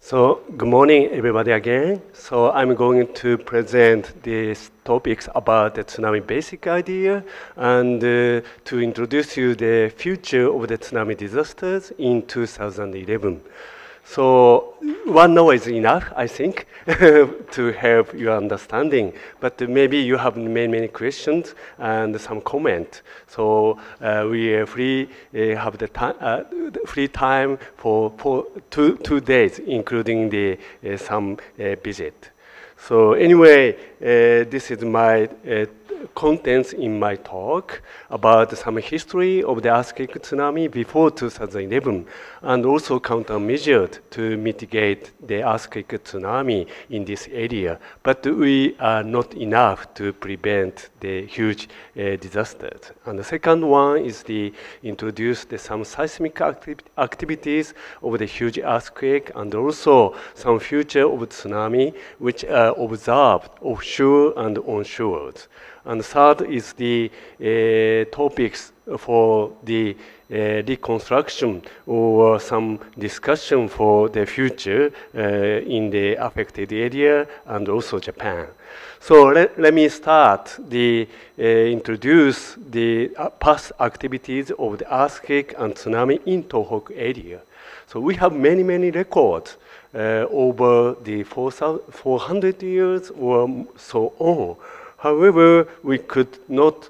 So, good morning, everybody again. So, I'm going to present these topics about the tsunami basic idea and to introduce you the future of the tsunami disasters in 2011. So, 1 hour is enough, I think, to help your understanding. But maybe you have many questions and some comment. So we are free, have the free time for two days, including the some visit. So anyway, this is my contents in my talk about some history of the earthquake tsunami before 2011 and also countermeasured to mitigate the earthquake tsunami in this area. But we are not enough to prevent the huge disasters. And the second one is the introduce some seismic activities of the huge earthquake and also some future of tsunami which are observed offshore and onshore. And third is the topics for the reconstruction or some discussion for the future in the affected area and also Japan. So let me start the introduce the past activities of the earthquake and tsunami in Tohoku area. So we have many records over the 400 years or so on. However, we could not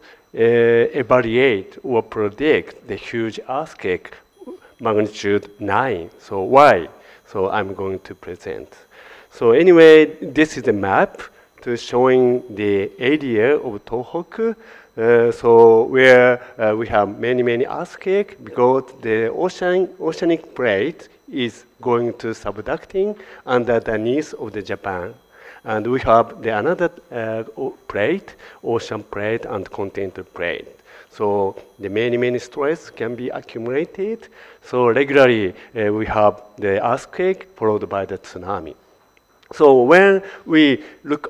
evaluate or predict the huge earthquake magnitude 9. So why? So I'm going to present. So anyway, this is a map to showing the area of Tohoku. So where we have many earthquakes because the oceanic plate is going to subducting underneath of the Japan. And we have the another plate, ocean plate and continental plate. So the many stress can be accumulated. So regularly we have the earthquake followed by the tsunami. So when we look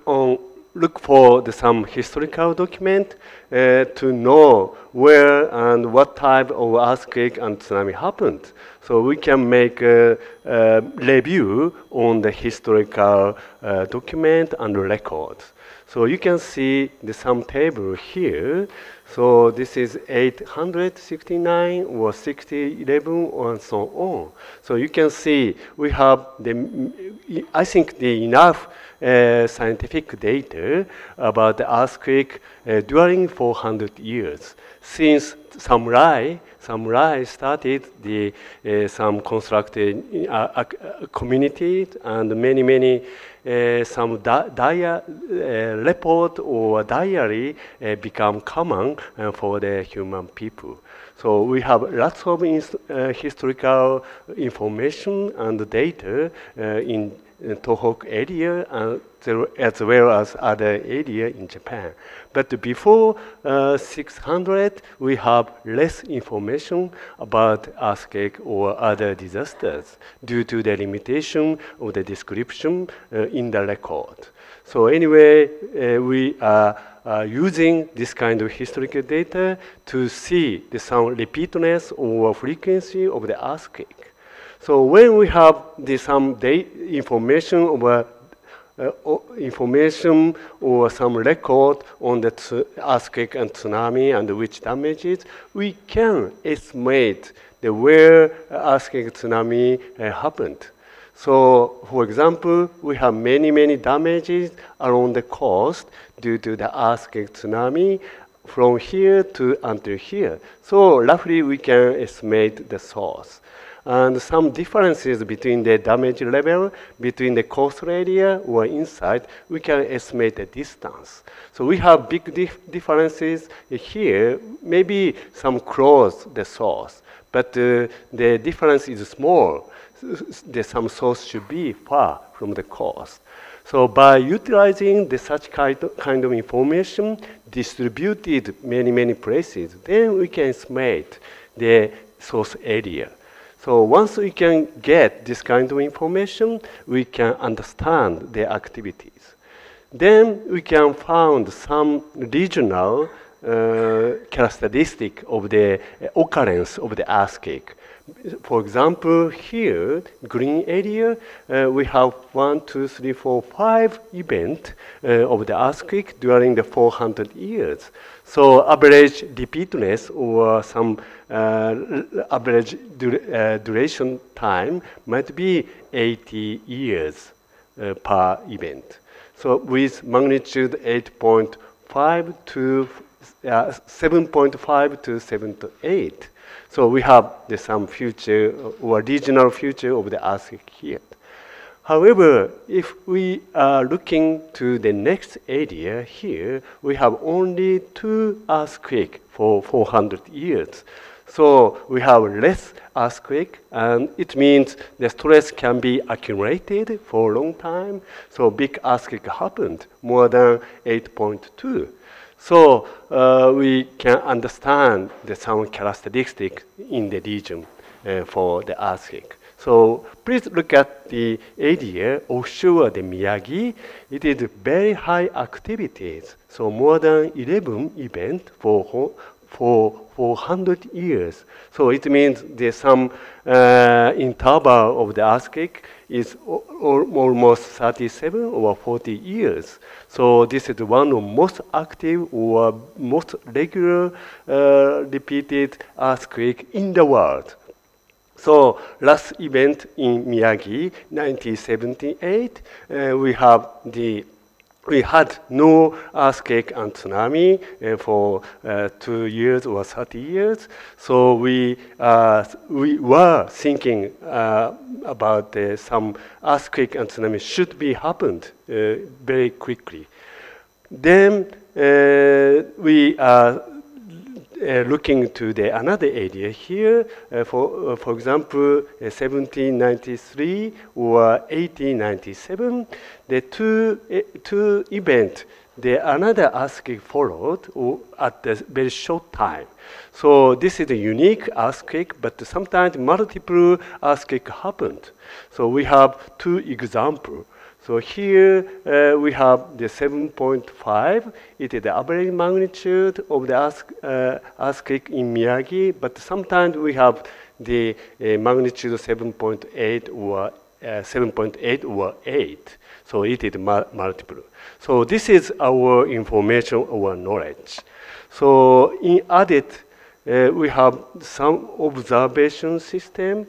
for some historical document to know where and what type of earthquake and tsunami happened. So we can make a review on the historical document and records. So you can see the sum table here. So this is 869 or 6011 and so on. So you can see we have I think enough scientific data about the earthquake during 400 years. Since samurai started some constructed communities and many some report or diary become common for the human people. So we have lots of historical information and data in Tohoku area as well as other area in Japan. But before 600, we have less information about earthquake or other disasters due to the limitation of the description in the record. So anyway, we are using this kind of historical data to see the some repeatedness or frequency of the earthquake. So when we have some information or some record on the earthquake and tsunami and which damages, we can estimate where earthquake and tsunami happened. So, for example, we have many damages along the coast due to the earthquake tsunami from here to until here. So roughly we can estimate the source. And some differences between the damage level between the coastal area or inside, we can estimate the distance. So we have big differences here, maybe some close the source, but the difference is small. Some source should be far from the coast. So by utilizing such kind of information distributed many places, then we can estimate the source area. So once we can get this kind of information, we can understand the activities. Then we can find some regional characteristic of the occurrence of the earthquake. For example, here, green area, we have 1, 2, 3, 4, 5 events of the earthquake during the 400 years. So average repeatedness or some average duration time might be 80 years per event. So with magnitude 8.5 to 7.5 to 7 to 8. So we have some future or regional future of the earthquake here. However, if we are looking to the next area here, we have only 2 earthquakes for 400 years. So we have less earthquake, and it means the stress can be accumulated for a long time. So big earthquake happened, more than 8.2. So we can understand the sound characteristic in the region for the earthquake. So please look at the area offshore the Miyagi. It is very high activities. So more than 11 events for 400 years. So it means there's some interval of the earthquake is almost 37 or 40 years. So this is one of most active or most regular repeated earthquake in the world. So last event in Miyagi, 1978, we had no earthquake and tsunami for 2 years or 30 years. So we were thinking about some earthquake and tsunami should be happened very quickly. Then we are looking to the another area here, for example, 1793 or 1897, the two events, another earthquake followed at a very short time. So this is a unique earthquake, but sometimes multiple earthquakes happened. So we have 2 examples. So here we have the 7.5. It is the average magnitude of the earthquake in Miyagi, but sometimes we have the magnitude 7.8 or 7.8 or 8. So it is multiple. So this is our information, our knowledge. So in added, we have some observation system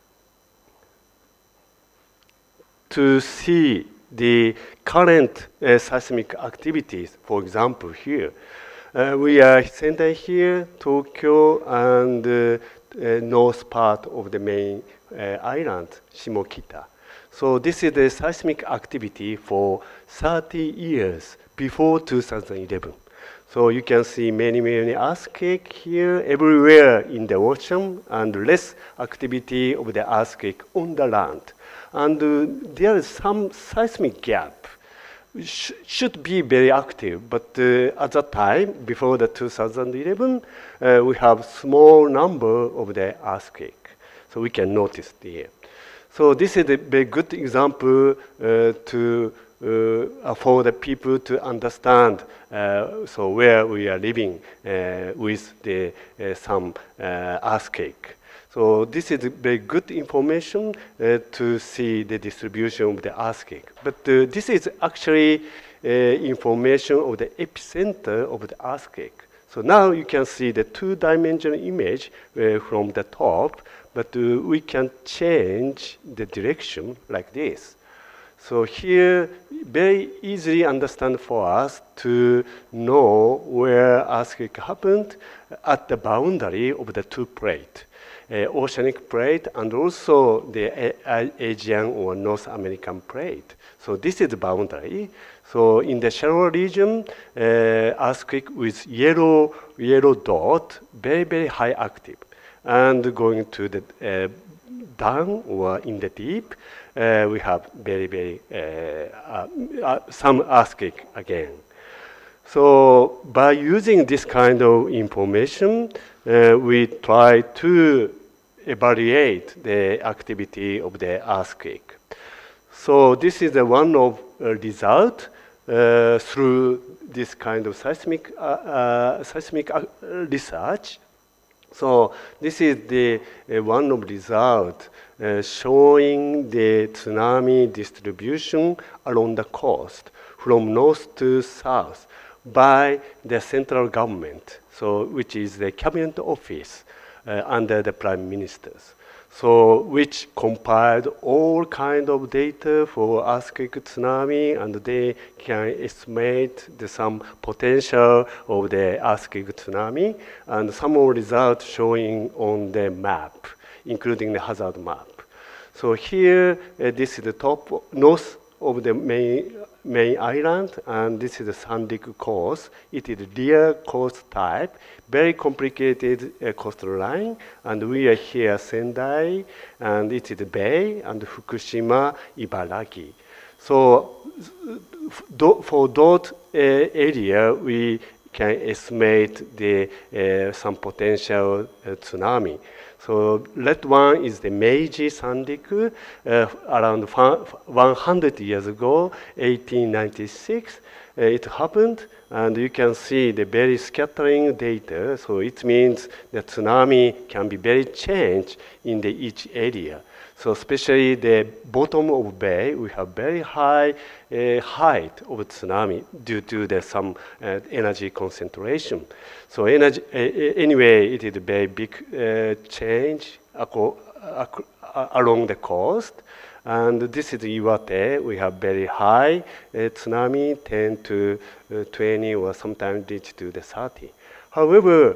to see the current seismic activities. For example, here, we are centered here, Tokyo and north part of the main island, Shimokita. So this is the seismic activity for 30 years before 2011. So you can see many earthquakes here, everywhere in the ocean, and less activity of the earthquake on the land. And there is some seismic gap. Should be very active, but at that time, before the 2011, we have small number of the earthquake. So we can notice there. So this is a very good example for the people to understand so where we are living with some earthquake. So this is very good information to see the distribution of the earthquake. But this is actually information of the epicenter of the earthquake. So now you can see the 2-dimensional image from the top, but we can change the direction like this. So here, very easily understand for us to know where earthquake happened at the boundary of the 2 plates. Oceanic plate and also the Asian or North American plate. So this is the boundary. So in the shallow region, earthquake with yellow dot, very high active. And going to the down or in the deep, we have very some earthquake again. So by using this kind of information, we try to evaluate the activity of the earthquake. So this is the one of result through this kind of seismic research. So this is the one of result showing the tsunami distribution along the coast from north to south by the central government, so which is the cabinet office under the prime ministers. So which compiled all kind of data for earthquake tsunami, and they can estimate some potential of the earthquake tsunami, and some of results showing on the map, including the hazard map. So here, this is the top north of the main island, and this is the Sanrik coast. It is rear coast type, very complicated coastal line, and we are here Sendai, and it is the bay, and Fukushima, Ibaraki. So for that area, we can estimate the some potential tsunami. So red one is the Meiji Sanriku, around 100 years ago, 1896. It happened, and you can see the very scattering data. So it means the tsunami can be very changed in each area. So especially the bottom of bay, we have very high height of tsunami due to some energy concentration. So energy, anyway, it is a very big change along the coast. And this is Iwate. We have very high tsunami, 10 to 20, or sometimes reach to the 30. However,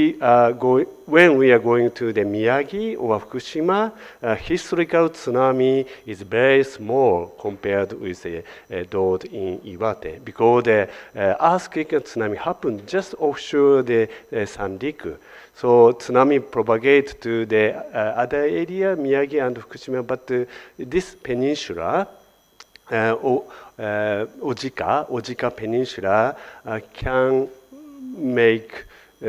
when we are going to the Miyagi or Fukushima, historical tsunami is very small compared with the those in Iwate, because the earthquake and tsunami happened just offshore the Sanriku. So tsunami propagates to the other area, Miyagi and Fukushima, but this peninsula, Ojika Peninsula, can make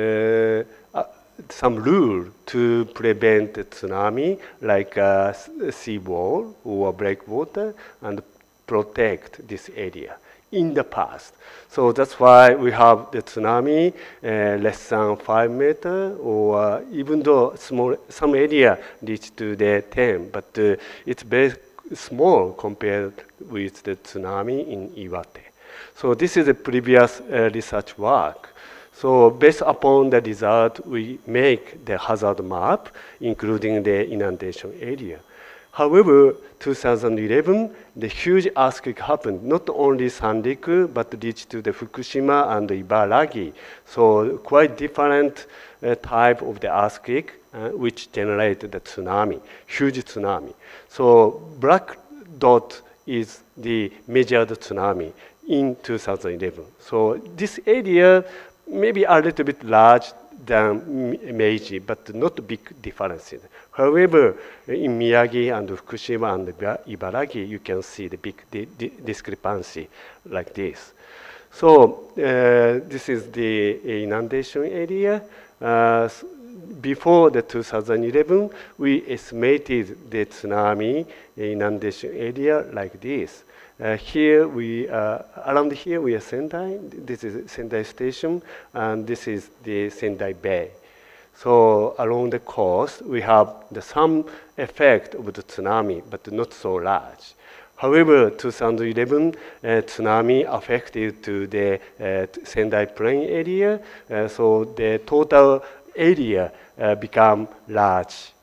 some rule to prevent tsunami, like sea wall or breakwater, and protect this area in the past. So that's why we have the tsunami less than 5 meters, or even though some area reach to the 10, but it's very small compared with the tsunami in Iwate. So this is a previous research work. So based upon the result, we make the hazard map, including the inundation area. However, 2011, the huge earthquake happened, not only Sanriku, but reached to the Fukushima and Ibaraki. So quite different type of the earthquake, which generated the tsunami, huge tsunami. So black dot is the measured tsunami in 2011. So this area maybe a little bit large than Meiji, but not big differences. However, in Miyagi and Fukushima and Ibaraki, you can see the big discrepancy like this. So this is the inundation area. Before the 2011, we estimated the tsunami inundation area like this. Here around here we are Sendai. This is Sendai Station, and this is the Sendai Bay. So along the coast, we have some effect of the tsunami, but not so large. However, 2011 tsunami affected to the Sendai Plain area, so the total area become large.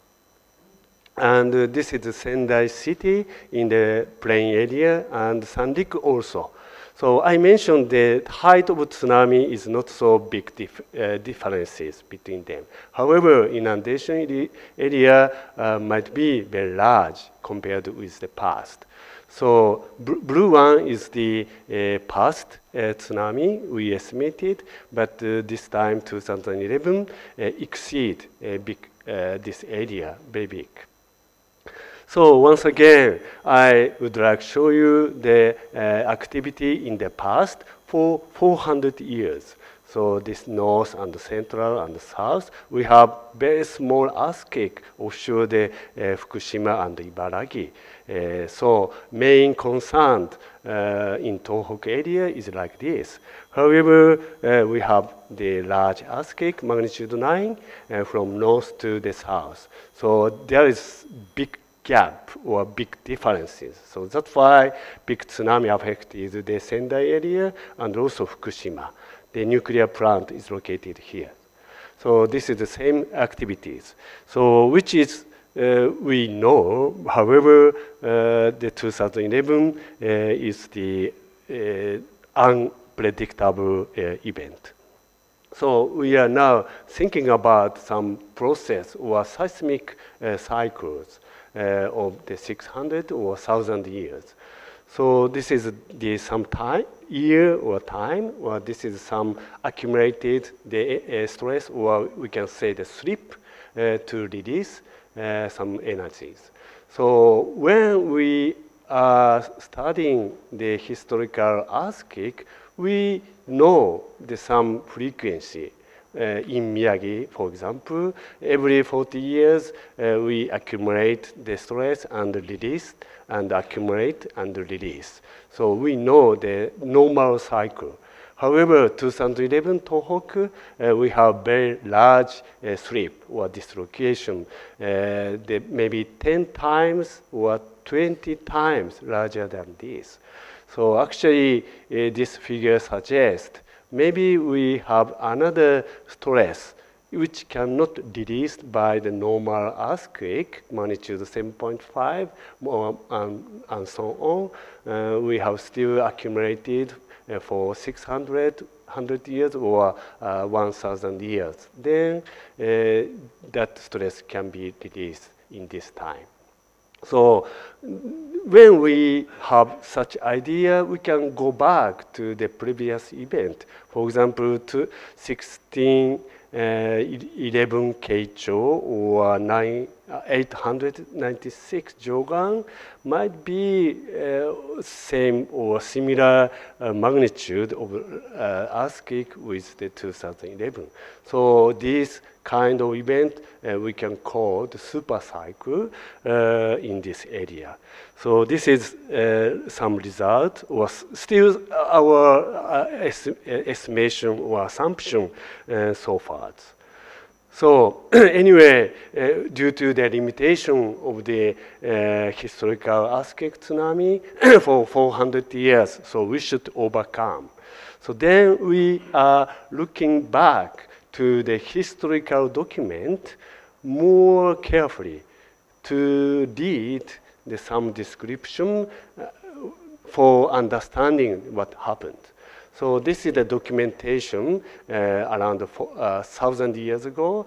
And this is the Sendai city in the plain area, and Sanriku also. So I mentioned the height of tsunami is not so big differences between them. However, inundation area might be very large compared with the past. So blue one is the past tsunami we estimated, but this time 2011 exceed this area very big. So once again, I would like to show you the activity in the past for 400 years. So this north and central and south, we have very small earthquake offshore the Fukushima and Ibaraki. So main concern in Tohoku area is like this. However, we have the large earthquake, magnitude 9, from north to the south. So there is big gap or big differences. So that's why big tsunami affected the Sendai area and also Fukushima. The nuclear plant is located here. So this is the same activities. So which is we know. However, the 2011 is the unpredictable event. So we are now thinking about some process or seismic cycles of the 600 or 1,000 years. So this is the some time, year or time, or this is some accumulated the stress, or we can say the slip to release some energies. So when we are studying the historical earthquake, we know the some frequency. In Miyagi, for example, every 40 years, we accumulate the stress and release, and accumulate and release. So we know the normal cycle. However, 2011 Tohoku, we have very large slip or dislocation, maybe 10 times or 20 times larger than this. So actually, this figure suggests maybe we have another stress which cannot be released by the normal earthquake, magnitude 7.5, and so on. We have still accumulated for 600 years or 1,000 years. Then that stress can be released in this time. So when we have such idea, we can go back to the previous event. For example, to 1611 Keicho or 896 Jogan might be same or similar magnitude of earthquake with the 2011. So this kind of event we can call the super cycle in this area. So this is some result, or still our estimation or assumption so far. So anyway, due to the limitation of the historical earthquake tsunami for 400 years, so we should overcome. So then we are looking back to the historical document more carefully to read some description for understanding what happened. So this is the documentation around 1,000 years ago,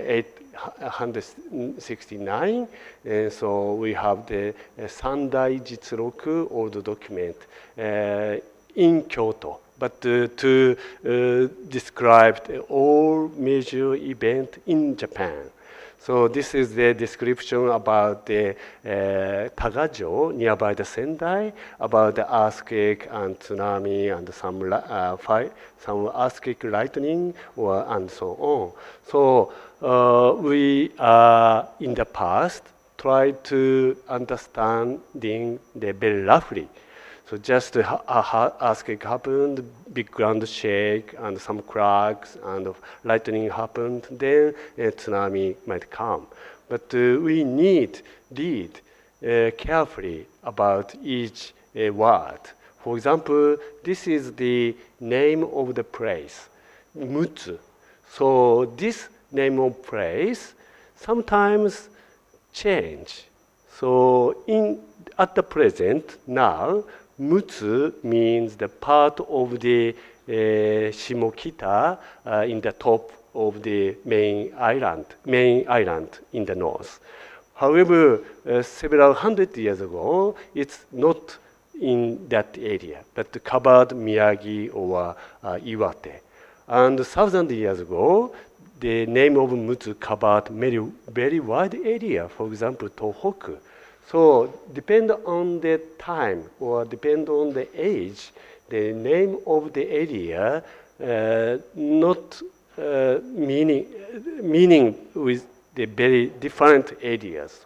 869. So we have the Sandai Jitsuroku old document in Kyoto. But to describe all major events in Japan. So this is the description about the Tagajo nearby the Sendai, about the earthquake and tsunami and some earthquake lightning and so on. So we in the past tried to understanding the very roughly. So just earthquake happened, big ground shake, and some cracks, and lightning happened, then a tsunami might come. But we need read carefully about each word. For example, this is the name of the place, Mutsu. So this name of place sometimes change. So at the present now, Mutsu means the part of the Shimokita in the top of the main island in the north. However, several hundred years ago, it's not in that area, but covered Miyagi or Iwate. And 1,000 years ago, the name of Mutsu covered very wide area, for example, Tohoku. So depend on the time or depend on the age, the name of the area not meaning with the very different areas.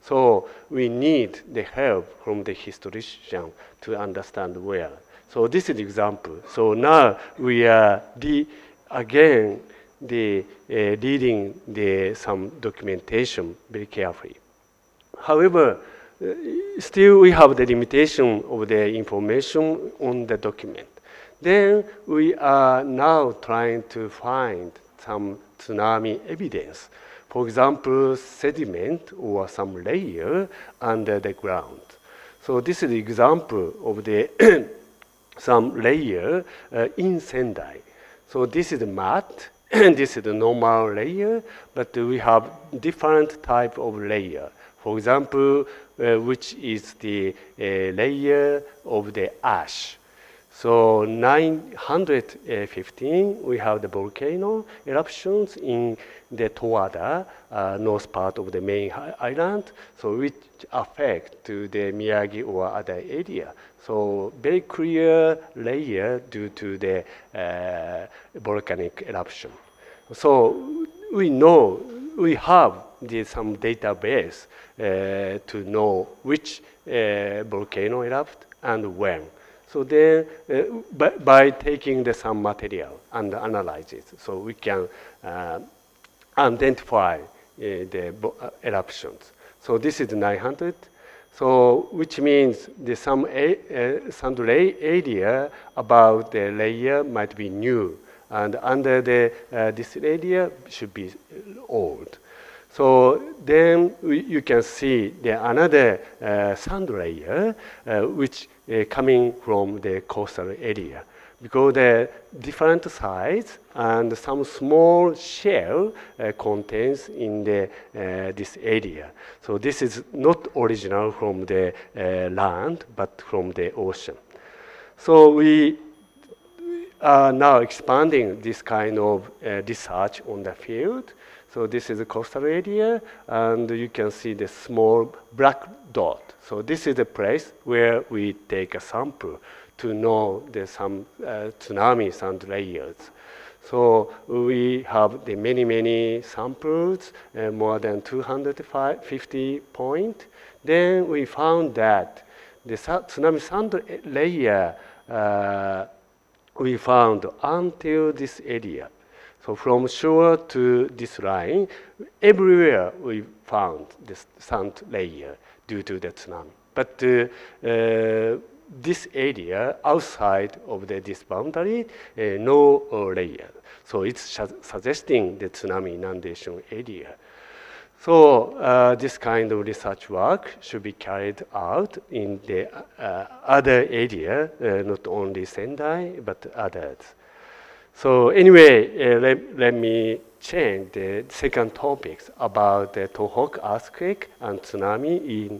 So we need the help from the historian to understand where. So this is the example. So now we are again reading some documentation very carefully. However, still we have the limitation of the information on the document. Then we are now trying to find some tsunami evidence. For example, sediment or some layer under the ground. So this is the example of the some layer in Sendai. So this is the mat, and this is the normal layer, but we have different type of layer. For example, which is the layer of the ash. So 915, we have the volcano eruptions in the Towada, north part of the main island, so which affect to the Miyagi or other area. So very clear layer due to the volcanic eruption. So we know, we have some database to know which volcano erupt and when. So then, by taking some material and analyze it, so we can identify the eruptions. So this is 900. So which means some area about the layer might be new, and under this area should be old. So then you can see another sand layer which coming from the coastal area, because the different size and some small shell contains in this area. So this is not original from the land, but from the ocean. So we are now expanding this kind of research on the field. So this is a coastal area, and you can see the small black dot. So this is the place where we take a sample to know some tsunami sand layers. So we have the many samples, more than 250 points. Then we found that the tsunami sand layer we found until this area. So from shore to this line, everywhere we found this sand layer due to the tsunami. But this area outside of this boundary, no layer. So it's suggesting the tsunami inundation area. So this kind of research work should be carried out in the other area, not only Sendai, but others. So anyway, let me change the second topics about the Tohoku earthquake and tsunami in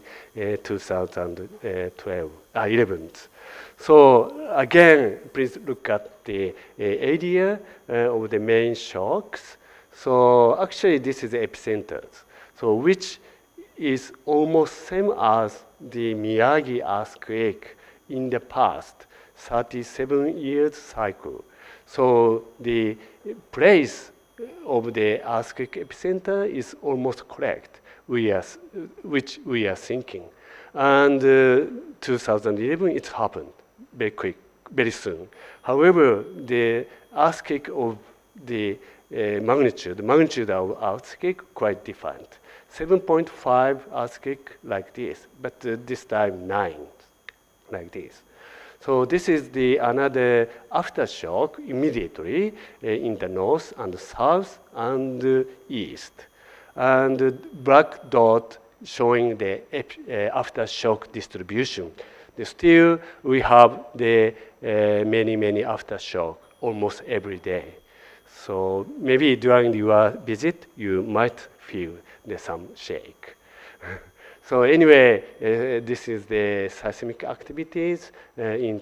2011. So again, please look at the area of the main shocks. So actually, this is the epicenters. So which is almost same as the Miyagi earthquake in the past, 37 years cycle. So the place of the earthquake epicenter is almost correct, which we are thinking. And 2011, it happened very quick, very soon. However, the earthquake of the magnitude of earthquake quite different. 7.5 earthquake like this, but this time 9 like this. So this is another aftershock immediately in the north and south and east. And the black dot showing the aftershock distribution. Still, we have the many aftershock almost every day. So maybe during your visit, you might feel some shake. So anyway, this is the seismic activities in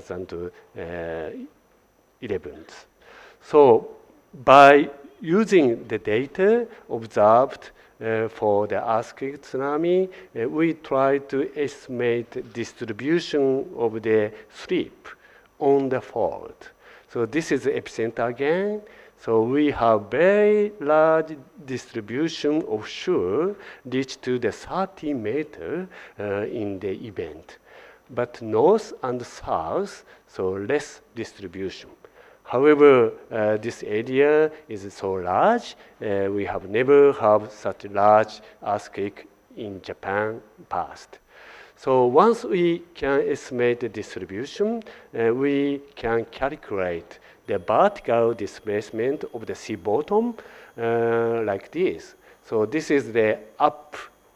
2011. So by using the data observed for the earthquake tsunami, we try to estimate distribution of the slip on the fault. So this is the epicenter again. So we have very large distribution offshore, reach to the 30 meter in the event. But north and south, so less distribution. However, this area is so large, we have never had such a large earthquake in Japan past. So once we can estimate the distribution, we can calculate the vertical displacement of the sea bottom like this. So this is the up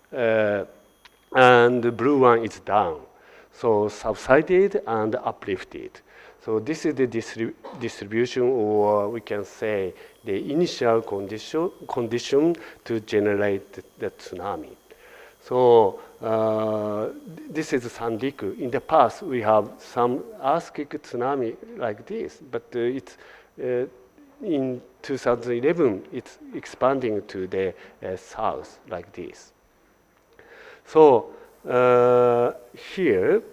and the blue one is down. So subsided and uplifted. So this is the distribution, or we can say the initial condition to generate the tsunami. So this is Sanriku. In the past, we have some earthquake tsunami like this, but it's in 2011, it's expanding to the south like this. So here,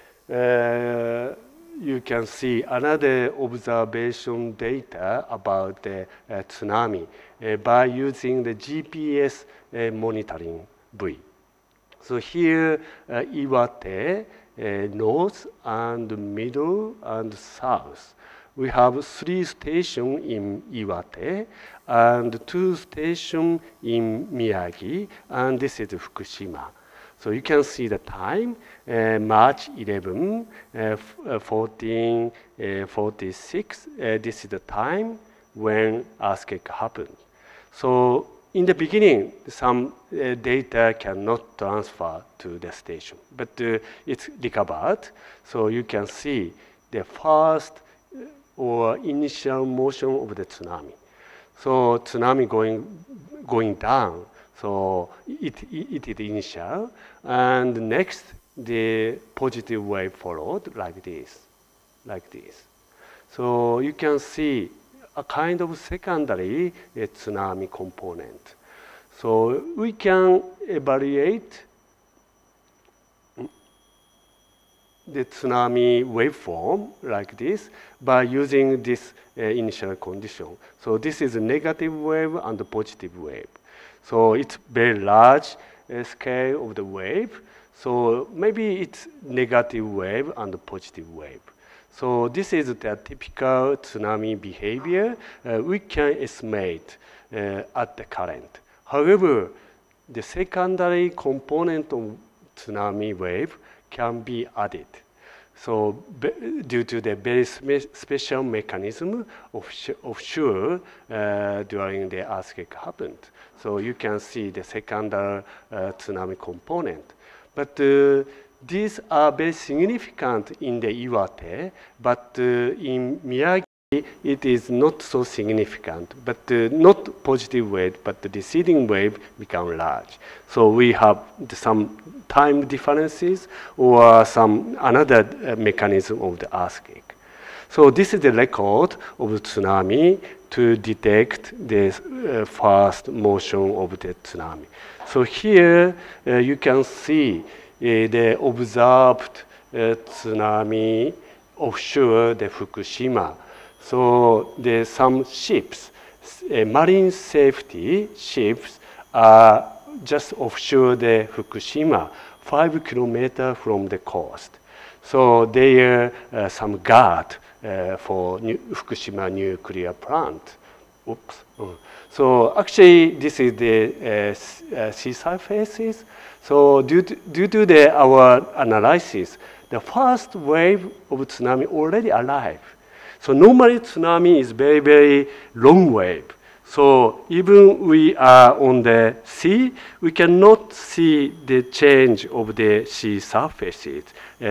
you can see another observation data about the tsunami by using the GPS monitoring buoy. So here, Iwate, north and middle and south. We have 3 stations in Iwate and 2 stations in Miyagi, and this is Fukushima. So you can see the time, March 11, 1446. This is the time when earthquake happened. So in the beginning, some data cannot transfer to the station, but it's recovered. So you can see the first or initial motion of the tsunami. So tsunami going down. So it is initial, and next the positive wave followed like this. So you can see a kind of secondary tsunami component. So we can evaluate the tsunami waveform like this by using this initial condition. So this is a negative wave and a positive wave. So it's very large scale of the wave. So maybe it's negative wave and a positive wave. So this is the typical tsunami behavior we can estimate at the current. However, the secondary component of tsunami wave can be added. So due to the very special mechanism of offshore during the earthquake happened. So you can see the secondary tsunami component. But these are very significant in the Iwate, but in Miyagi, it is not so significant, but not positive wave, but the receding wave become large. So we have some time differences or some another mechanism of the earthquake. So this is the record of the tsunami to detect the first motion of the tsunami. So here you can see the observed tsunami offshore the Fukushima. So there's some ships, marine safety ships are just offshore the Fukushima, 5 kilometers from the coast. So there are some guard for Fukushima nuclear plant. Oops. So actually, this is the sea surfaces. So due to our analysis, the first wave of tsunami already arrived. So normally tsunami is very, very long wave. So even we are on the sea, we cannot see the change of the sea surfaces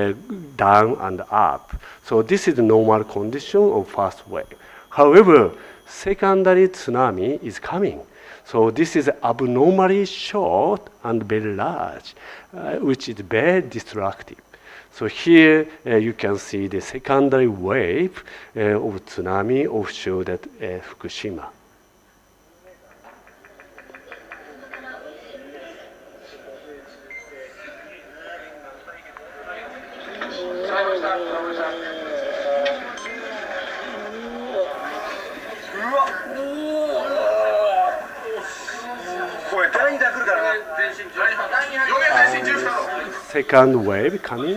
down and up. So this is the normal condition of first wave. However, secondary tsunami is coming. So this is abnormally short and very large, which is very destructive. So here you can see the secondary wave of tsunami offshore that Fukushima. second wave coming.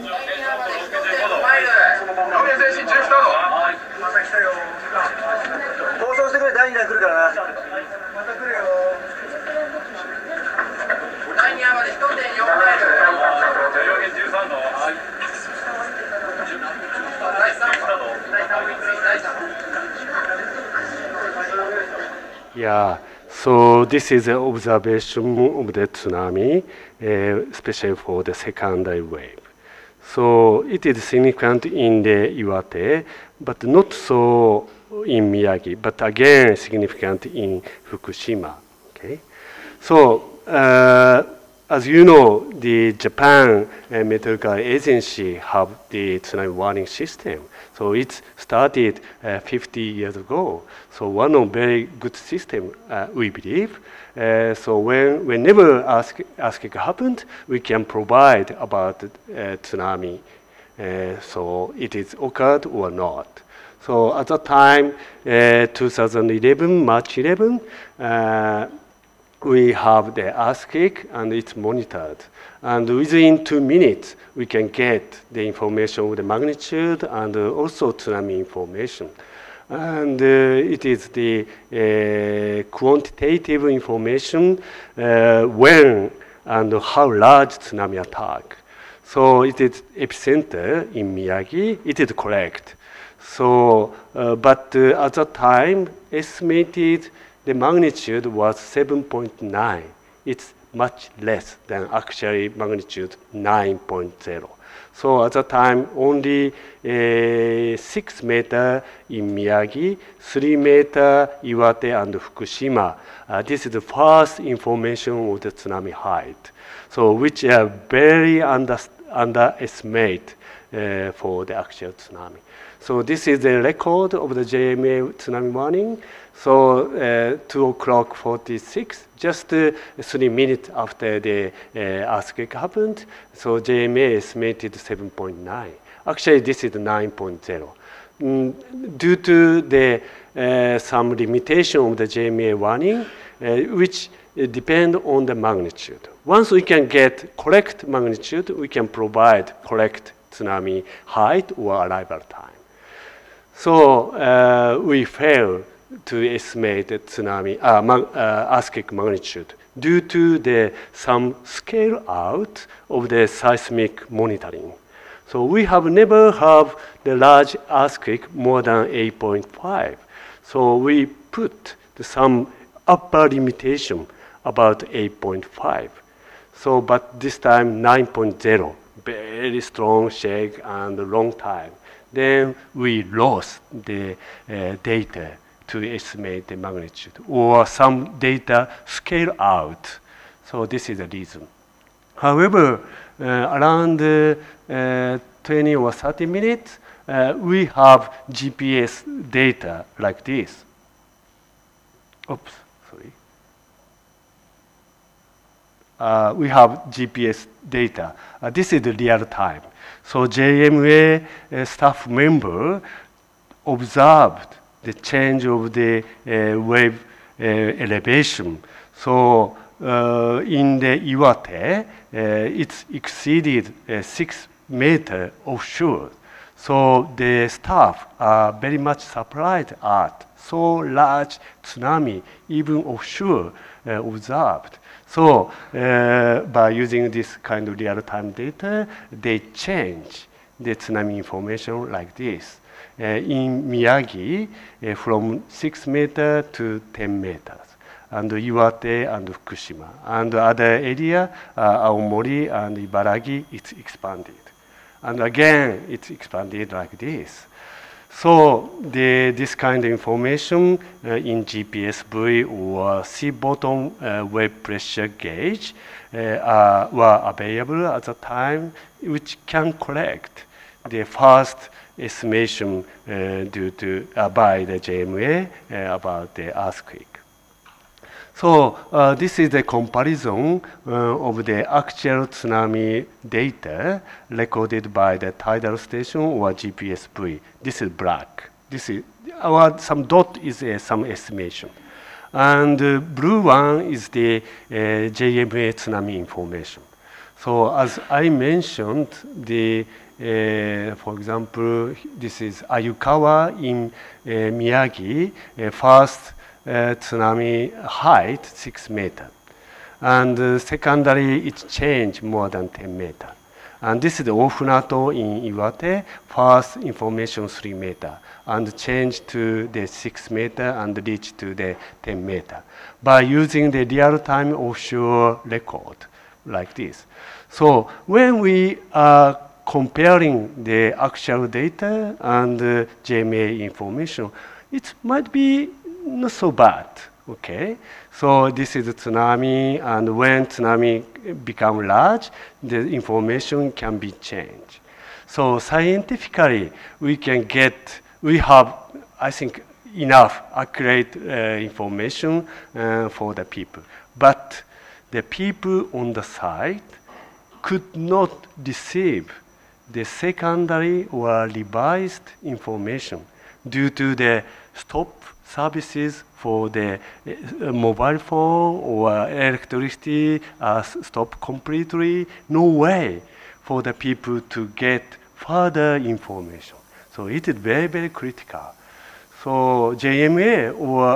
Yeah, so this is an observation of the tsunami, especially for the secondary wave. So it is significant in the Iwate, but not so in Miyagi, but again significant in Fukushima. Okay, so as you know, the Japan Meteorological Agency have the tsunami warning system. So it started 50 years ago. So one of very good system, we believe. So whenever earthquake happened, we can provide about tsunami. So it is occurred or not. So at that time, 2011, March 11, we have the earthquake and it's monitored. And within 2 minutes, we can get the information of the magnitude and also tsunami information. And it is the quantitative information when and how large tsunami attack. So it is epicenter in Miyagi, it is correct. So, but at that time, estimated the magnitude was 7.9. It's much less than actually magnitude 9.0. So at that time, only 6 meter in Miyagi, 3 meter Iwate and Fukushima. This is the first information of the tsunami height. So which are very underestimate for the actual tsunami. So this is the record of the JMA tsunami warning. So 2:46, just 3 minutes after the earthquake happened. So JMA estimated 7.9. Actually, this is 9.0. Due to the some limitation of the JMA warning, which depend on the magnitude. Once we can get correct magnitude, we can provide correct tsunami height or arrival time. So we fail to estimate the tsunami earthquake magnitude due to the some scale out of the seismic monitoring. So we have never have the large earthquake more than 8.5. So we put some upper limitation about 8.5. So but this time 9.0, very strong shake and long time. Then we lost the data to estimate the magnitude, or some data scale out. So this is the reason. However, around 20 or 30 minutes, we have GPS data like this. Oops, sorry. We have GPS data. This is the real time. So JMA staff member observed the change of the wave elevation. So in the Iwate, it's exceeded 6 meters offshore. So the staff are very much surprised at so large tsunami, even offshore, observed. So by using this kind of real-time data, they change the tsunami information like this. In Miyagi, from 6 meters to 10 meters, and Iwate and Fukushima. And other area, Aomori and Ibaragi, it's expanded. And again, it's expanded like this. So this kind of information in GPSV or sea bottom wave pressure gauge were available at the time, which can correct the first estimation due to by the JMA about the earthquake. So this is the comparison of the actual tsunami data recorded by the tidal station or GPSV. This is black. This is some dot is some estimation, and blue one is the JMA tsunami information. So as I mentioned, for example, this is Ayukawa in Miyagi, first tsunami height 6 meters. And secondary, it changed more than 10 meters. And this is the Ofunato in Iwate, first information 3 meters, and changed to the 6 meters and reached to the 10 meters by using the real-time offshore record like this. So when we are comparing the actual data and JMA information, it might be not so bad. Okay, so this is a tsunami, and when tsunami become large, the information can be changed. So scientifically, we have, I think, enough accurate information for the people. But the people on the site could not receive the secondary or revised information due to the stop services for the mobile phone or electricity stop completely. No way for the people to get further information. So it is very, very critical. So JMA or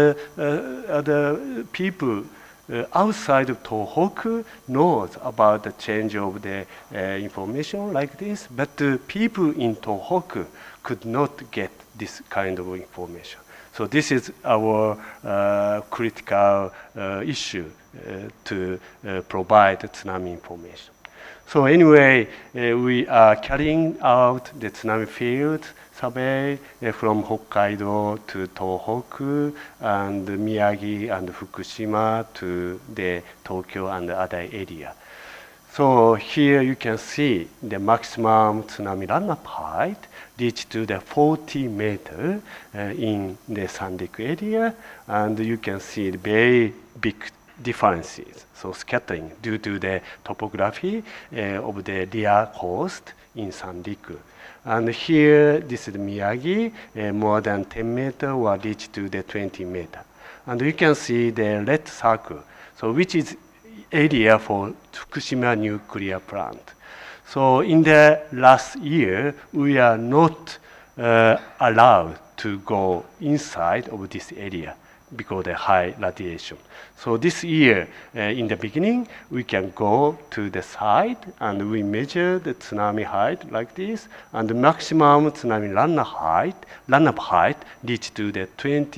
other people outside of Tohoku knows about the change of the information like this, but people in Tohoku could not get this kind of information. So this is our critical issue to provide tsunami information. So anyway, we are carrying out the tsunami field survey from Hokkaido to Tohoku and Miyagi and Fukushima to the Tokyo and other area. So here you can see the maximum tsunami run-up height reached to the 40 meters in the Sanriku area, and you can see the very big differences, so scattering due to the topography of the rear coast in Sanriku. And here, this is Miyagi, more than 10 meters or reached to the 20 meters. And you can see the red circle, so which is area for Fukushima nuclear plant. So in the last year, we are not allowed to go inside of this area because of the high radiation. So this year, in the beginning, we can go to the side and we measure the tsunami height like this, and the maximum tsunami run-up height reached to the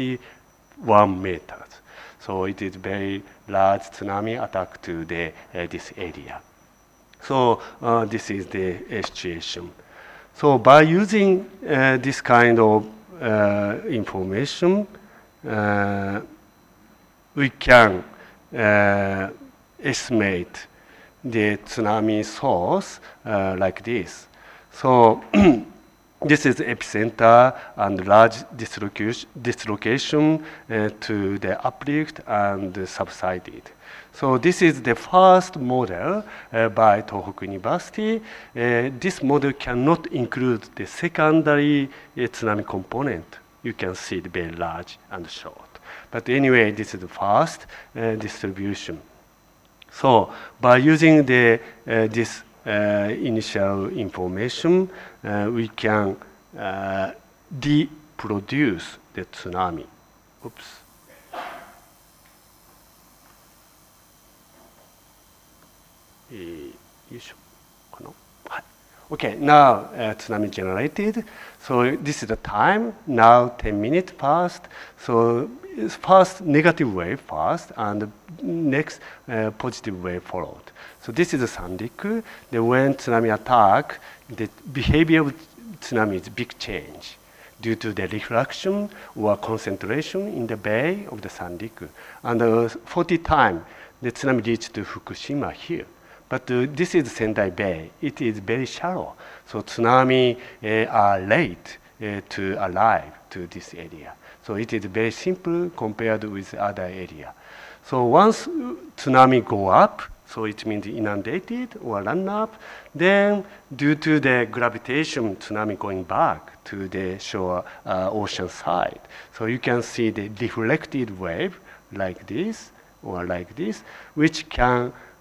21 meters. So it is very large tsunami attack to the this area. So this is the situation. So by using this kind of information, we can estimate the tsunami source like this. So this is epicenter and large dislocation to the uplift and subsided. So this is the first model by Tohoku University. This model cannot include the secondary tsunami component. You can see it very large and short. But anyway, this is the first distribution. So by using this initial information, we can reproduce the tsunami. Oops. Okay, now tsunami generated. So this is the time. Now 10 minutes passed. So it's first negative wave first, and next positive wave followed. So this is the Sanriku. Then when tsunami attack, the behavior of tsunami is big change due to the refraction or concentration in the bay of the Sanriku. And 40 times the tsunami reached to Fukushima here. But this is Sendai Bay. It is very shallow. So tsunami are late to arrive to this area. So it is very simple compared with other area. So once tsunami go up, so it means inundated or run up, then due to the gravitation, tsunami going back to the shore ocean side. So you can see the reflected wave like this or like this, which can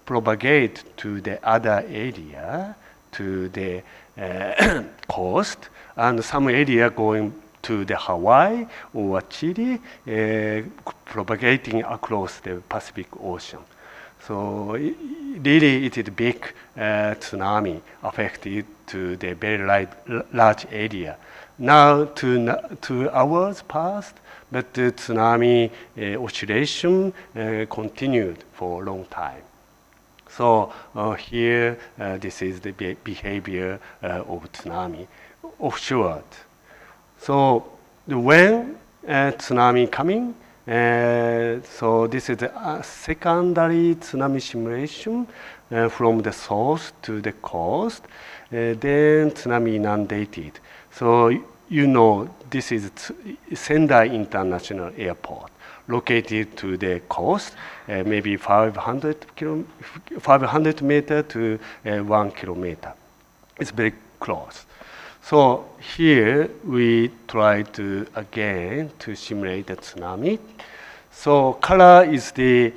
propagate to the other area, to the coast, and some area going to the Hawaii or Chile, propagating across the Pacific Ocean. So really it is big tsunami affected to the very large area. Now 2 hours passed, but the tsunami oscillation continued for a long time. So here, this is the behavior of tsunami offshore. So when tsunami coming, so this is a secondary tsunami simulation from the source to the coast, then tsunami inundated. So you know this is Sendai International Airport, located to the coast, maybe 500 meter to 1 kilometer. It's very close. So here we try to again to simulate the tsunami. So color is the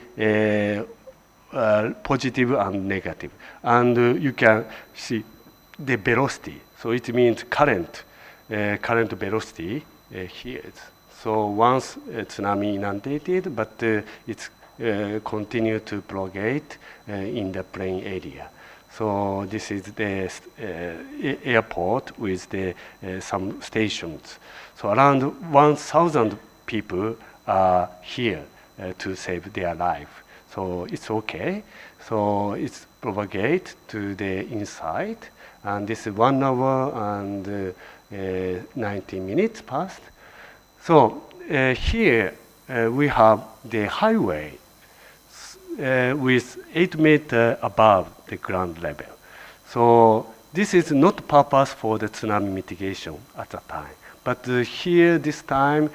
positive and negative, and you can see the velocity. So it means current velocity here. So once tsunami inundated, but it's continue to propagate in the plain area. So this is the airport with the some stations. So around 1,000 people are here to save their life. So it's okay. So it's propagate to the inside, and this is 1 hour and 90 minutes past. So here we have the highway with 8 meters above the ground level. So this is not purpose for the tsunami mitigation at the time. But here this time,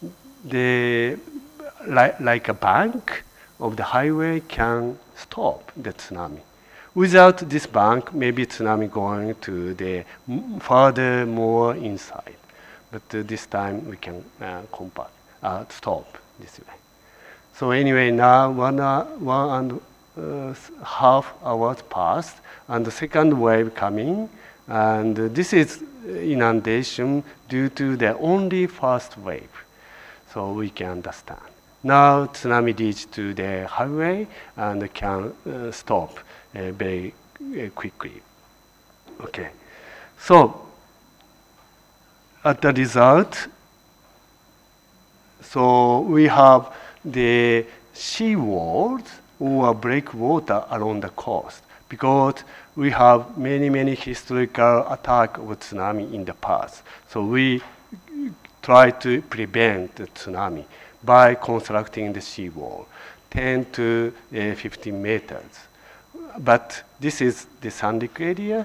like a bank of the highway can stop the tsunami. Without this bank, maybe tsunami going to the further more inside. But this time we can stop this way. So anyway, now 1.5 hours passed, and the second wave coming, and this is inundation due to the only first wave. So we can understand. Now tsunami reached to the highway and can stop very quickly. Okay, so at the result, so we have the sea walls or breakwater along the coast, because we have many historical attacks of tsunami in the past. So we try to prevent the tsunami by constructing the sea wall, 10 to 15 meters. But this is the Sanrik area.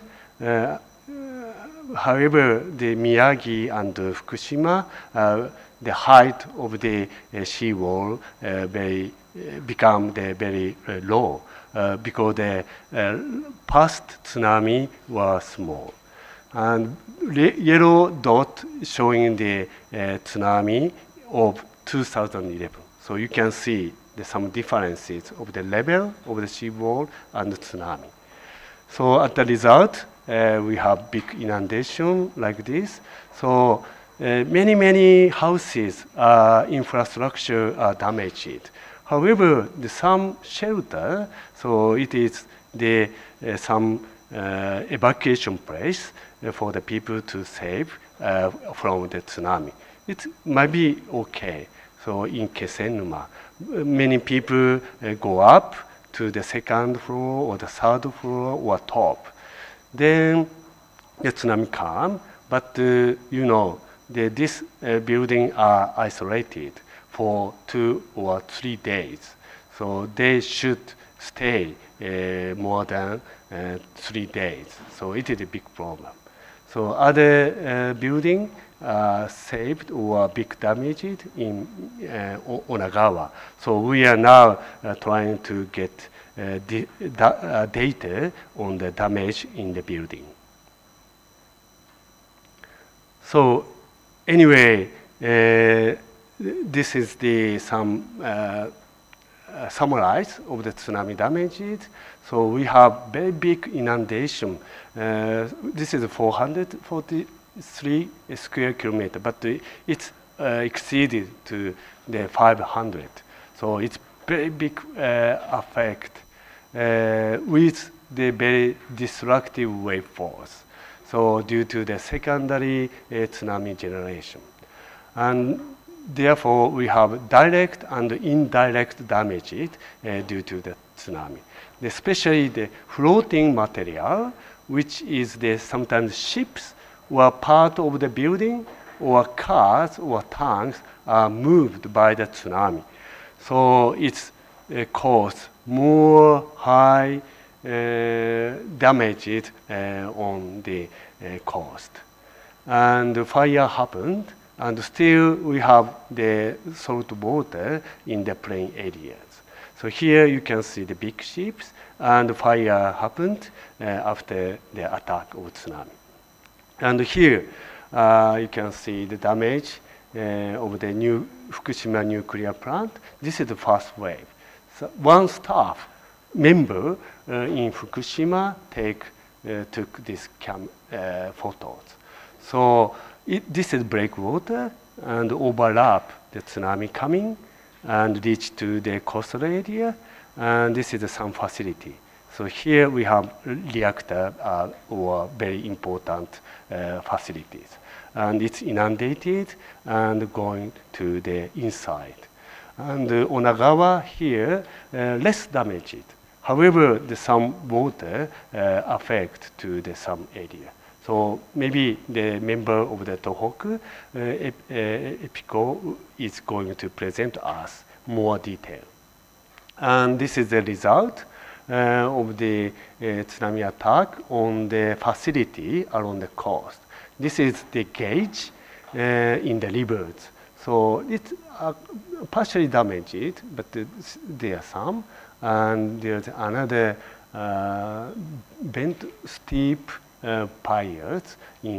However, the Miyagi and Fukushima, the height of the seawall become very low because the past tsunami was small. And yellow dot showing the tsunami of 2011. So you can see some differences of the level of the seawall and the tsunami. So as a result, we have big inundation like this. So many houses, infrastructure are damaged. However, some shelter, so it is the some evacuation place for the people to save from the tsunami. It might be okay. So in Kesenuma, many people go up to the second floor or the third floor or top. Then the tsunami come, but you know, this building are isolated for 2 or 3 days. So they should stay more than 3 days. So it is a big problem. So other building saved or big damaged in Onagawa. So we are now trying to get data on the damage in the building. So anyway, this is the some summarize of the tsunami damages. So we have very big inundation. This is 443 square kilometer, but it's exceeded to the 500. So it's very big effect with the very destructive wave force. So due to the secondary tsunami generation. And therefore, we have direct and indirect damages due to the tsunami. Especially the floating material, which is the sometimes ships or part of the building or cars or tanks are moved by the tsunami. So it's caused more high damages on the coast. And the fire happened, and still we have the salt water in the plain areas. So here you can see the big ships, and the fire happened after the attack of tsunami. And here you can see the damage of the new Fukushima nuclear plant. This is the first wave. So one staff member in Fukushima took these photos. So this is breakwater and overlap the tsunami coming and reach to the coastal area. And this is some facility. So here we have reactor or very important facilities. And it's inundated and going to the inside. And Onagawa here, less damaged. However, some water affect to the some area. So maybe the member of the Tohoku Epico is going to present us more detail. And this is the result of the tsunami attack on the facility along the coast. This is the gauge in the rivers. So it's partially damaged, but there are some. And there's another bent steep piers in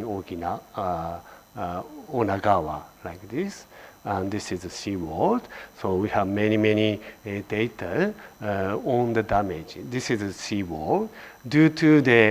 Onagawa, like this. And this is the seawall. So we have many data on the damage. This is the seawall. Due to the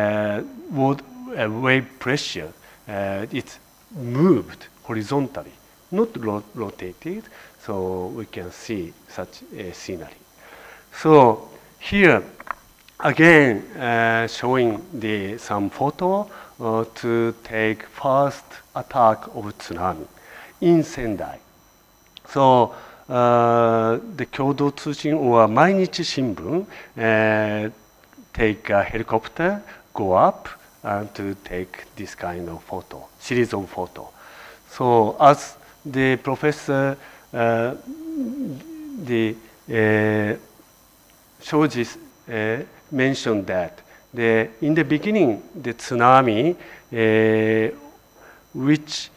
wave pressure, it's moved horizontally, not rotated. So we can see such a scenery. So here, again, showing some photo to take first attack of tsunami in Sendai. So the Kyodo Tsushin or Mainichi Shimbun take a helicopter, go up and to take this kind of photo, series of photo. So as the professor Shoji mentioned that in the beginning, the tsunami, which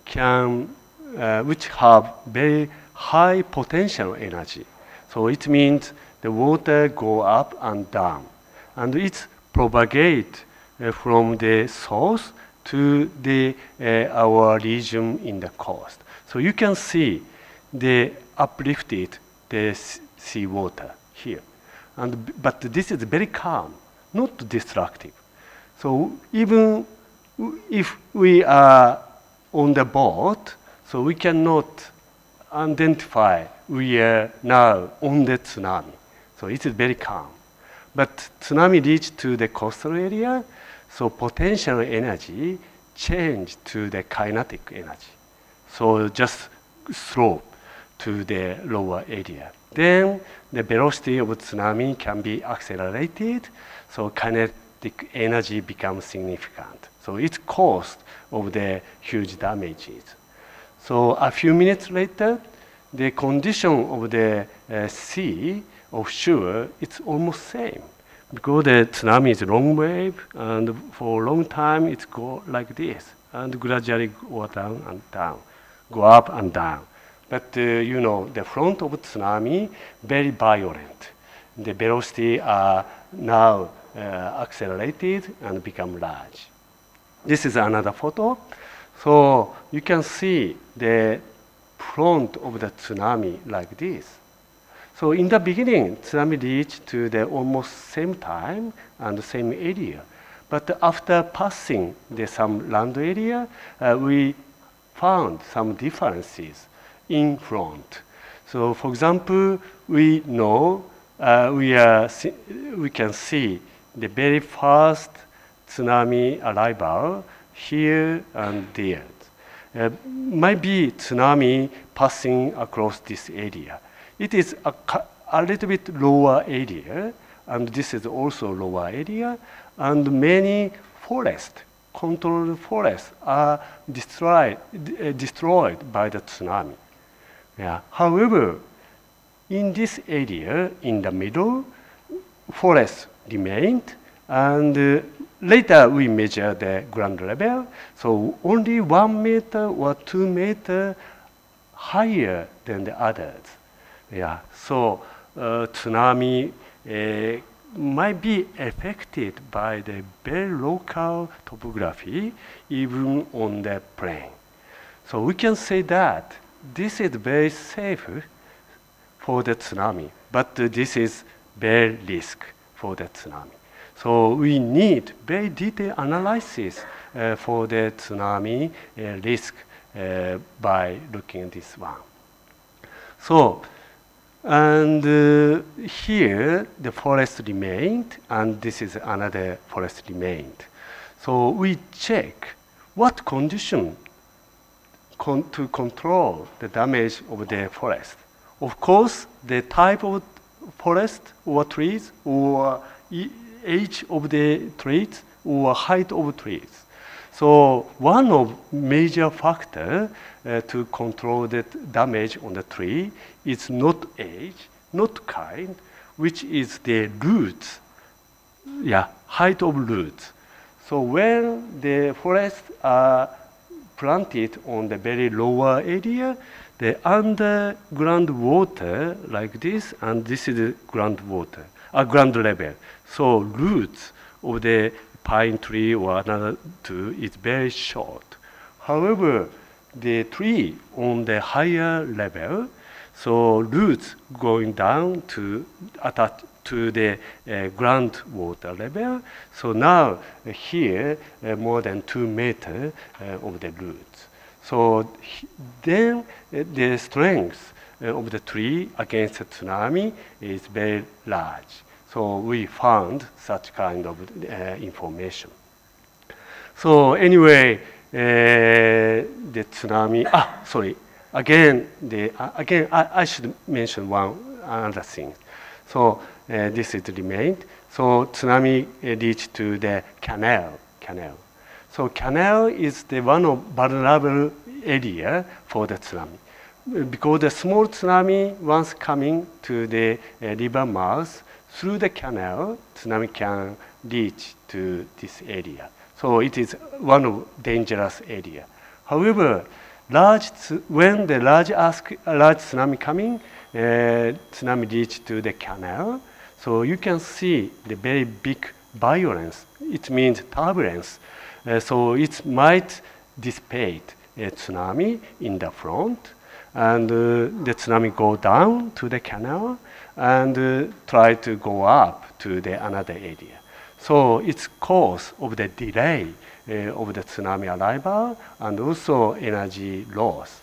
have very high potential energy. So it means the water go up and down, and it propagate from the source to our region in the coast. So you can see the uplifted sea water here. But this is very calm, not destructive. So even if we are on the boat, so we cannot identify we are now on the tsunami. So it is very calm. But tsunami reached to the coastal area, so potential energy changed to the kinetic energy. So just slow to the lower area. Then the velocity of tsunami can be accelerated, so kinetic energy becomes significant. So it's caused of the huge damages. So a few minutes later, the condition of the sea offshore, it's almost same. Because the tsunami is long wave, and for a long time it's go like this, and gradually go down and down, go up and down. But you know, the front of tsunami, very violent. The velocity are now accelerated and become large. This is another photo. So you can see the front of the tsunami like this. So in the beginning, tsunami reached to the almost same time and the same area. But after passing some land area, we found some differences in front. So for example, we know we can see the very first tsunami arrival here and there. Might be tsunami passing across this area. It is a little bit lower area, and this is also lower area, and many forests, controlled forests, are destroyed by the tsunami. Yeah. However, in this area, in the middle, forests remained, and later we measure the ground level, so only 1 meter or 2 meters higher than the others. Yeah, so tsunami might be affected by the very local topography, even on the plain. So we can say that this is very safe for the tsunami, but this is very risk for the tsunami. So we need very detailed analysis for the tsunami risk by looking at this one. So, and here the forest remained, and this is another forest remained. So we check what condition to control the damage of the forest. Of course, the type of forest or trees, or age of the trees, or height of trees. So one of major factor to control the damage on the tree is not age, not kind, which is the roots, height of roots. So when the forests are planted on the very lower area, the underground water like this, and this is the ground level. So roots of the pine tree or another tree is very short. However, the tree on the higher level, so roots going down to attach to the groundwater level. So now here more than 2 meters of the roots. So then the strength of the tree against the tsunami is very large. So we found such kind of information. So anyway, the tsunami. Sorry. Again, I should mention another thing. So this is remained. So tsunami reached to the canal. So canal is the one of vulnerable area for the tsunami, because the small tsunami once coming to the river mouth through the canal, tsunami can reach to this area. So it is one of dangerous area. However, when the large tsunami coming, tsunami reach to the canal, so you can see the very big violence. It means turbulence. So it might dissipate a tsunami in the front, and the tsunami go down to the canal and try to go up to the another area. So it's cause of the delay of the tsunami arrival and also energy loss.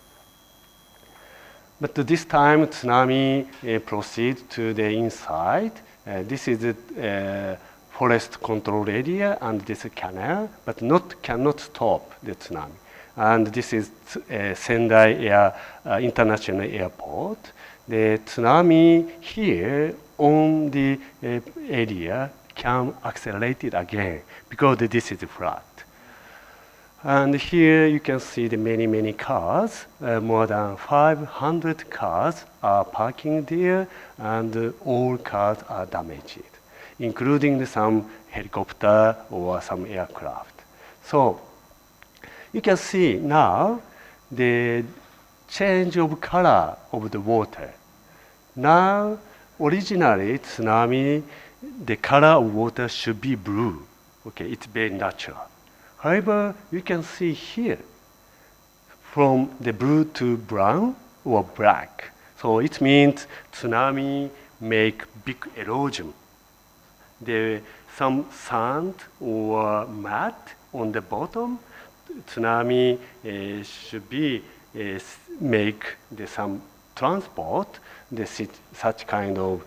But this time tsunami proceeds to the inside. This is the forest control area and this canal, but cannot stop the tsunami. And this is Sendai International Airport. The tsunami here on the area can accelerate it again because this is flat. And here you can see the many cars. More than 500 cars are parking there, and all cars are damaged, including some helicopter or some aircraft. So you can see now the change of color of the water. Now, originally tsunami, the color of water should be blue. Okay, it's very natural. However, you can see here from the blue to brown or black. So it means tsunami make big erosion. Some sand or mud on the bottom, tsunami should be make some transport such kind of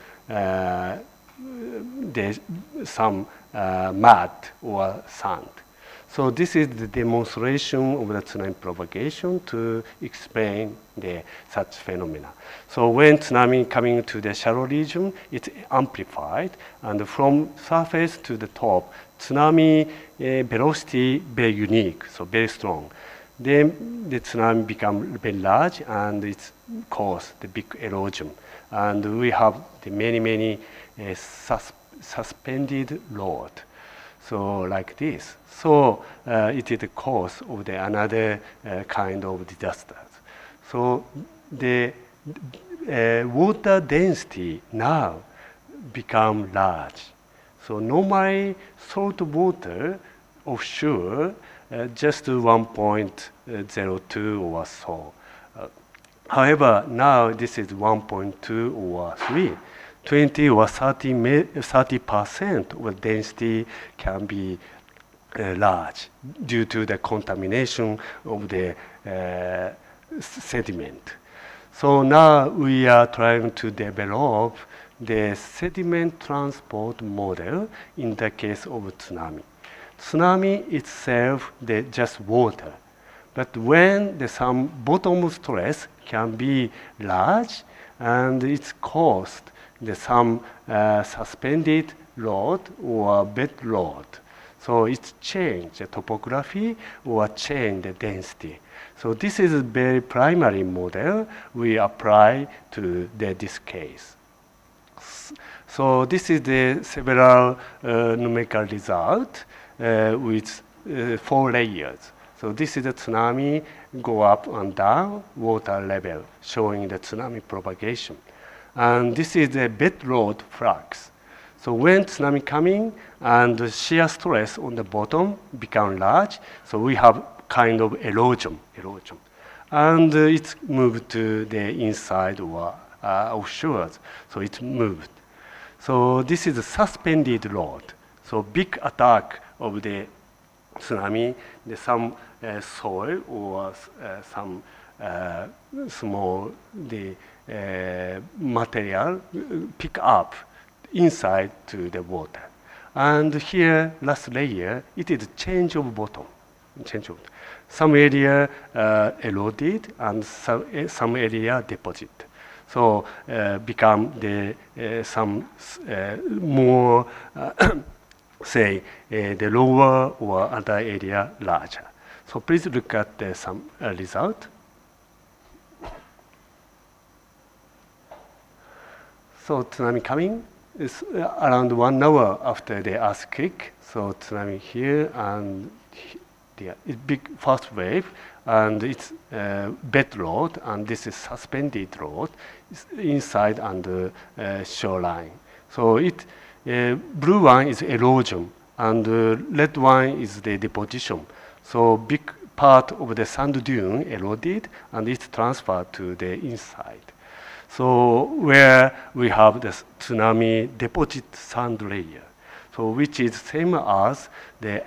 some mud or sand. So this is the demonstration of the tsunami propagation to explain such phenomena. So when tsunami coming to the shallow region, it's amplified, and from surface to the top, tsunami velocity very unique, so very strong. Then the tsunami become very large, and it cause the big erosion. And we have the many suspended load. So like this. So it is the cause of another kind of disasters. So the water density now become large. So normally salt water offshore just 1.02 or so. However, now this is 1.2 or 3. 20 or 30% of density can be large due to the contamination of the sediment. So now we are trying to develop the sediment transport model in the case of tsunami. Tsunami itself, just water. But when some bottom stress can be large, and it's caused some suspended load or bed load. So it's changed the topography or change the density. So this is a very primary model we apply to this case. So this is the several numerical result with 4 layers. So this is the tsunami go up and down water level showing the tsunami propagation. And this is the bedrock flux. So when tsunami coming and the shear stress on the bottom become large, so we have kind of erosion. And it's moved to the inside or offshore, so it moved. So this is a suspended load. So big attack of the tsunami, some soil or some small material pick up inside to the water. And here, last layer, it is change of bottom. Some area eroded and some area deposit. So become some more, say, the lower or other area larger. So please look at some result. So tsunami coming is around 1 hour after the earthquake. So tsunami here and here. It's big first wave, and it's bed load, and this is suspended load inside and shoreline. So blue one is erosion, and red one is the deposition. So big part of the sand dune eroded, and it's transferred to the inside. So where we have the tsunami deposit sand layer, so which is same as the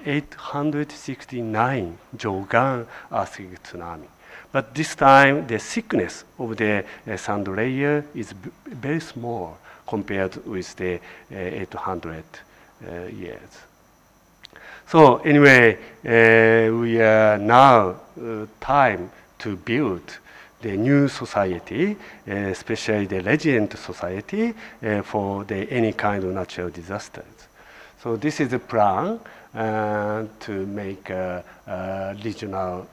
869 Jogan earthquake tsunami. But this time the thickness of the sand layer is very small compared with the 800 years. So anyway, we are now time to build the new society, especially the resilient society for any kind of natural disasters. So this is a plan to make regional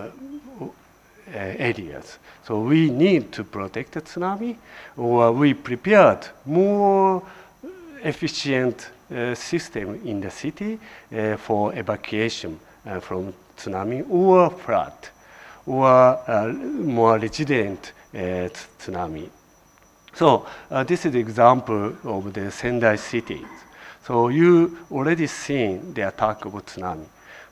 areas. So we need to protect the tsunami, or we prepared more efficient system in the city for evacuation from tsunami or flood, or more resilient tsunami. So this is the example of the Sendai cities. So you already seen the attack of tsunami.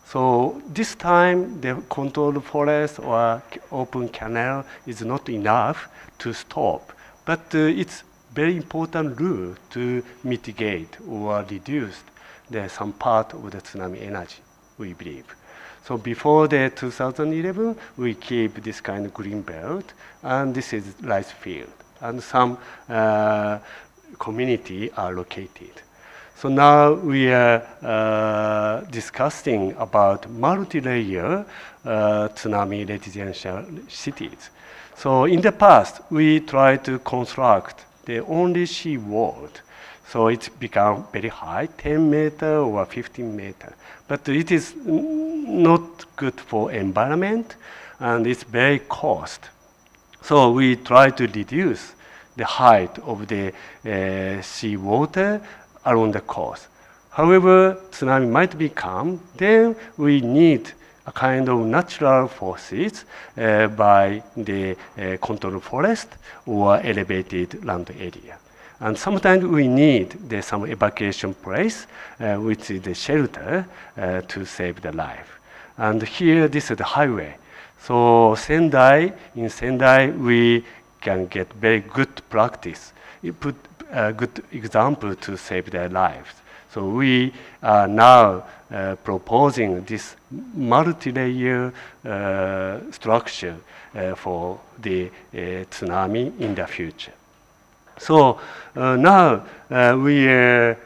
So this time, the controlled forest or open canal is not enough to stop, but it's very important rule to mitigate or reduce some part of the tsunami energy, we believe. So before the 2011, we keep this kind of green belt, and this is rice field, and some community are located. So now we are discussing about multi-layer tsunami residential cities. So in the past, we tried to construct the only sea wall. So it's become very high, 10 meter or 15 meter. But it is not good for environment, and it's very cost. So we try to reduce the height of the sea water along the coast. However, tsunami might become, then we need a kind of natural forces by the controlled forest or elevated land area. And sometimes we need some evacuation place, which is the shelter, to save the life. And here, this is the highway. So in Sendai, we can get very good practice. It put a good example to save their lives. So we are now proposing this multi-layer structure for the tsunami in the future. So now we are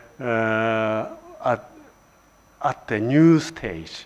at the new stage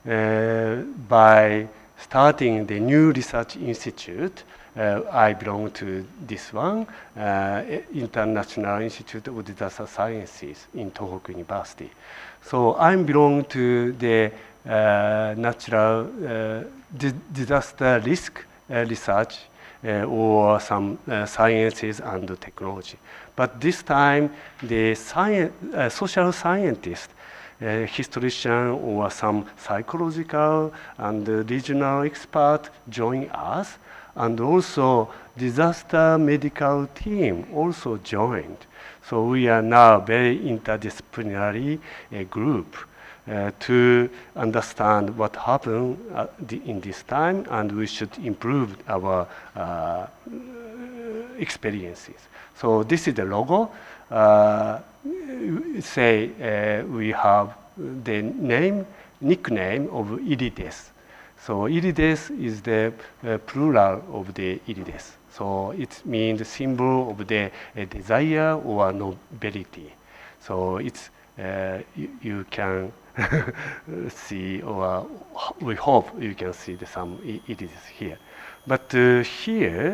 by starting the new research institute. I belong to this one, International Institute of Disaster Sciences in Tohoku University. So I belong to the natural disaster risk research or some sciences and technology. But this time, the social scientist, historian or some psychological and regional expert join us, and also disaster medical team also joined. So we are now very interdisciplinary group to understand what happened in this time, and we should improve our experiences. So this is the logo. We have the nickname of Irides. So Irides is the plural of the Irides. So it means symbol of the desire or nobility. So it's you can see, or we hope you can see some Irides here. But here,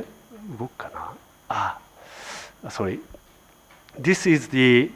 sorry. This is the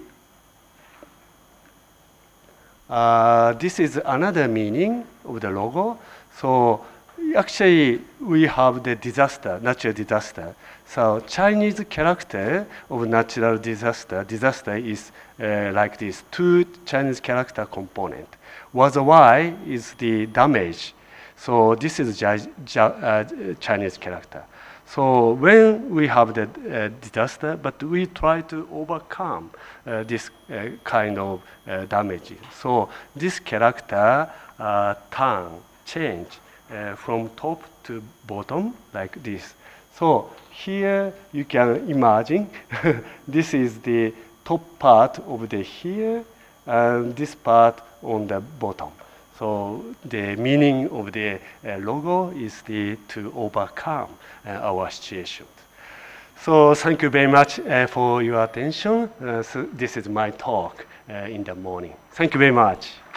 this is another meaning of the logo. So actually, we have the disaster, natural disaster. So Chinese character of natural disaster, disaster is like this, two Chinese character component. Was Y is the damage. So this is Chinese character. So when we have the disaster, but we try to overcome this kind of damage. So this character change from top to bottom like this. So here you can imagine this is the top part of the here and this part on the bottom. So the meaning of the logo is to overcome our situation. So thank you very much for your attention. So this is my talk in the morning. Thank you very much.